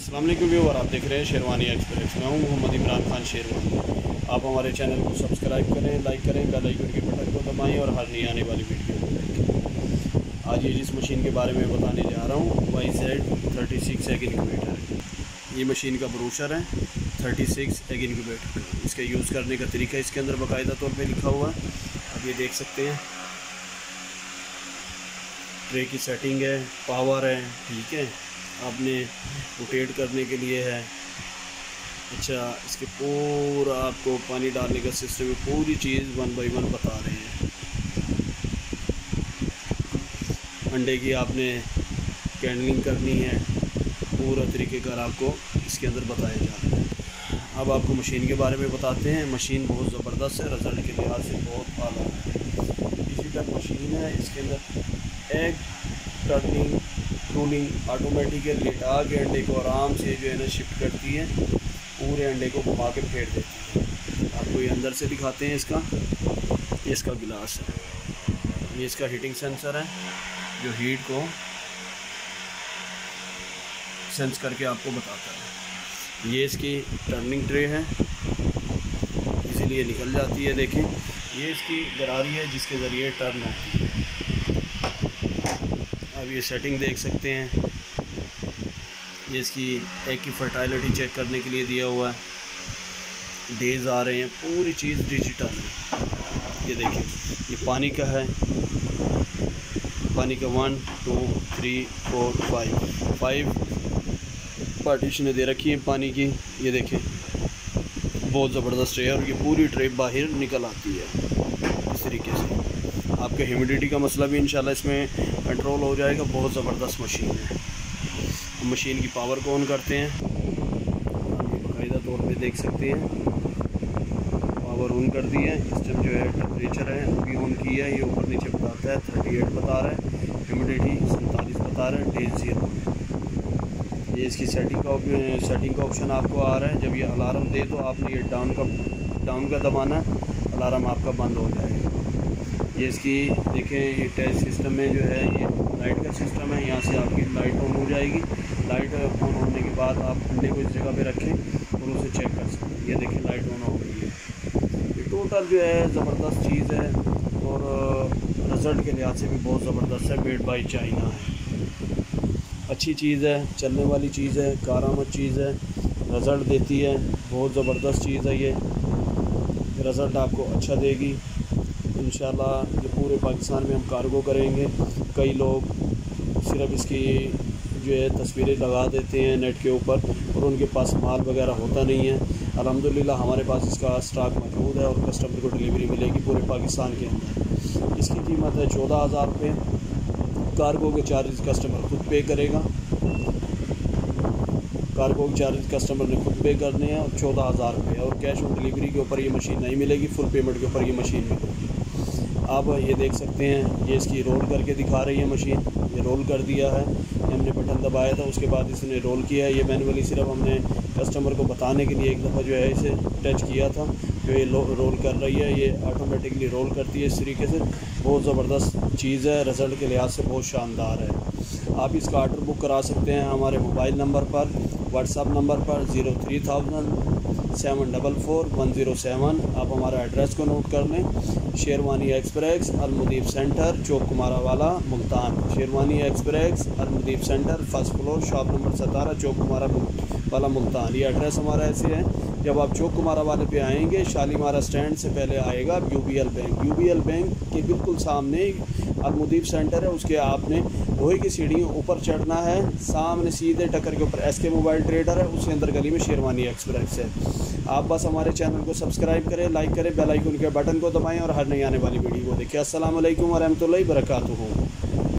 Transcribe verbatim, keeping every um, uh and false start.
अस्सलाम वालेकुम व्यूअर, आप देख रहे हैं शेरवानी एक्सप्रेस। मैं हूं मोहम्मद इमरान खान शेरवानी। आप हमारे चैनल को सब्सक्राइब करें, लाइक करें, बेल आइकन के बटन को दबाएं और हर नई आने वाली वीडियो को देखें। आज ये जिस मशीन के बारे में बताने जा रहा हूँ Y Z thirty six egg incubator. ये मशीन का ब्रोशर है थर्टी सिक्स एग इनक्यूबेटर। इसका यूज़ करने का तरीका इसके अंदर बाकायदा तौर पर लिखा हुआ है। अब ये देख सकते हैं, ट्रे की सेटिंग है, पावर है, ठीक है, आपने रोटेट करने के लिए है। अच्छा, इसके पूरा आपको पानी डालने का सिस्टम है, पूरी चीज़ वन बाय वन बता रहे हैं। अंडे की आपने कैंडलिंग करनी है, पूरा तरीक़ेकार आपको इसके अंदर बताया जा रहा है। अब आपको मशीन के बारे में बताते हैं। मशीन बहुत ज़बरदस्त है, रिज़ल्ट के लिहाज से बहुत आला है। डिजिटल मशीन है, इसके अंदर एग टर्निंग टूलिंग ऑटोमेटिकली लेटा के अंडे को आराम से जो है ना शिफ्ट करती है, पूरे अंडे को घुमा के फेंट देती है। आपको ये अंदर से दिखाते हैं। इसका ये इसका गिलास है, ये इसका हीटिंग सेंसर है जो हीट को सेंस करके आपको बताता है। ये इसकी टर्निंग ट्रे है, इसीलिए निकल जाती है। देखें, ये इसकी गरारी है जिसके ज़रिए टर्न होती है। अब ये सेटिंग देख सकते हैं, ये इसकी एग की फर्टाइलिटी चेक करने के लिए दिया हुआ है। डेज आ रहे हैं, पूरी चीज़ डिजिटल है। ये देखिए, ये पानी का है, पानी का one two three four five five पार्टीशनें दे रखी हैं पानी की। ये देखें, बहुत ज़बरदस्त ट्रे है और ये पूरी ट्रे बाहर निकल आती है इस तरीके से। आपका ह्यूमिडिटी का मसला भी इंशाल्लाह इसमें कंट्रोल हो जाएगा। बहुत ज़बरदस्त मशीन है। मशीन की पावर को ऑन करते हैं, ये बाकायदा तौर पे देख सकते हैं, पावर ऑन कर दी है। इस टाइम जो है टेम्परेचर है वो भी ऑन किया है, ये ऊपर नीचे बताता है। थर्टी एट बता रहा है, ह्यूमिडिटी सैंतालीस बता रहा है, डेज जीरो। ये इसकी सेटिंग का सेटिंग का ऑप्शन आपको आ रहा है। जब ये अलार्म दे तो आपने ये डाउन का डाउन का दबाना है, अलार्म आपका बंद हो जाएगा। ये इसकी देखें, ये टच सिस्टम में जो है ये लाइट का सिस्टम है। यहाँ से आपकी लाइट ऑन हो जाएगी। लाइट ऑन होने के बाद आप अंडे को इस जगह पे रखें और उसे चेक कर सकते हैं। ये देखें, लाइट ऑन हो गई है। ये टोटल जो है ज़बरदस्त चीज़ है और रिज़ल्ट के लिहाज से भी बहुत ज़बरदस्त है। मेड बाय चाइना है, अच्छी चीज़ है, चलने वाली चीज़ है, कारआमद चीज़ है, रिज़ल्ट देती है। बहुत ज़बरदस्त चीज़ है। ये रिज़ल्ट आपको अच्छा देगी इंशाल्लाह। ये पूरे पाकिस्तान में हम कार्गो करेंगे। कई लोग सिर्फ इसकी जो है तस्वीरें लगा देते हैं नेट के ऊपर और उनके पास माल वगैरह होता नहीं है। अल्हम्दुलिल्लाह हमारे पास इसका स्टॉक मौजूद है और कस्टमर को डिलीवरी मिलेगी पूरे पाकिस्तान के अंदर। इसकी कीमत है चौदह हज़ार रुपये। कार्गो के चार्जेस कस्टमर खुद पे करेगा, कार्गो के चार्जेस कस्टमर ने खुद पे करने हैं और चौदह हज़ार रुपये। और कैश ऑन डिलीवरी के ऊपर ये मशीन नहीं मिलेगी, फुल पेमेंट के ऊपर ये मशीन मिलेगी। आप ये देख सकते हैं, ये इसकी रोल करके दिखा रही है मशीन। ये रोल कर दिया है, हमने बटन दबाया था, उसके बाद इसने रोल किया है। ये मैनुअली सिर्फ हमने कस्टमर को बताने के लिए एक दफ़ा जो है इसे टच किया था, जो ये रोल कर रही है। ये ऑटोमेटिकली रोल करती है इस तरीके से। बहुत ज़बरदस्त चीज़ है, रिज़ल्ट के लिहाज से बहुत शानदार है। आप इसका ऑर्डर बुक करा सकते हैं हमारे मोबाइल नंबर पर, व्हाट्सअप नंबर पर zero three thousand seven double four one zero seven. आप हमारा एड्रेस को नोट कर लें, Sherwani express Almudeeb centre, Chowk Kumharawala, Multan. Sherwani express Almudeeb centre, first floor, shop number सतारह, चौक कुमारा वाला, मुल्तान। ये एड्रेस हमारा ऐसे है। जब आप चौक कुमारा वाले पे आएंगे, शालीमारा स्टैंड से पहले आएगा यूबीएल बैंक। यूबीएल बैंक के बिल्कुल सामने अलमुदीब सेंटर है। उसके आपने लोहे की सीढ़ियों ऊपर चढ़ना है, सामने सीधे टक्कर के ऊपर एसके मोबाइल ट्रेडर है, उसके अंदर गली में शेरवानी एक्सप्रेस है। आप बस हमारे चैनल को सब्सक्राइब करें, लाइक करें, बेल आइकन के बटन को दबाएं और हर नई आने वाली वीडियो को देखें। अस्सलाम वालेकुम व रहमतुल्लाहि व बरकातुहू।